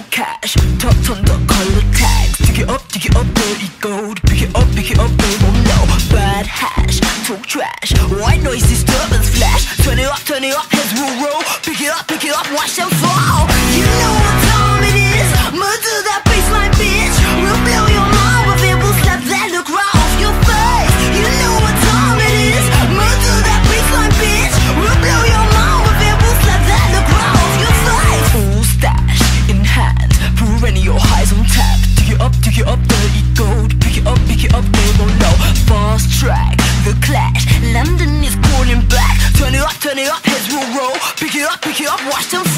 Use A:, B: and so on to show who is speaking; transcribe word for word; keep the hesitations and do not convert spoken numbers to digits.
A: no cash. Top on the color tags. Dig it up, dig it up, dirty gold. Pick it up, pick it up, they won't know. Bad hash, talk trash. White noise, disturbance, flash. Turn it up, turn it up, heads will roll. Pick it up, pick it up, watch them fall. You know what time it is. Murder that baseline, bitch. We'll blow your mind with it. We'll slap that look right off your face. You know what time it is. Murder that baseline, bitch. We'll blow your mind with it. We'll slap that look right off your face. Full stash in hand, perennial highs on tap. Dig it up, dig it up, dirty gold. Pick it up, pick it up, they won't know. Fast track, the clash. London is calling back. Turn it up, turn it up, heads will roll. Pick it up, pick it up, watch them